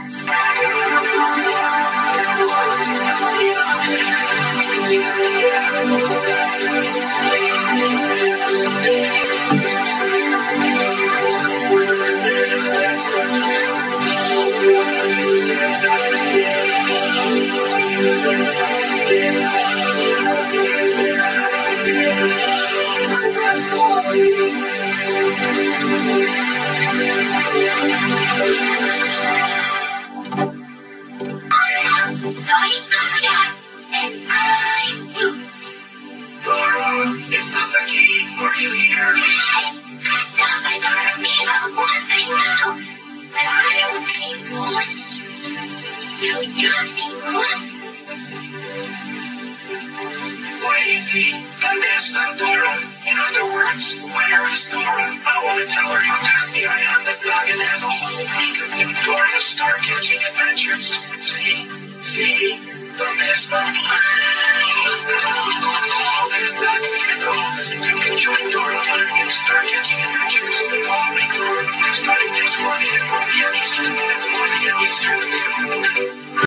Dora, is this a key? Are you here? I thought I better be the one thing out, but I don't see Goose. Do you see Goose? Lazy. I missed that, Dora. In other words, where is Dora? I want to tell her how happy I am that Noggin has a whole week of new Dora star-catching adventures. See? The missed that.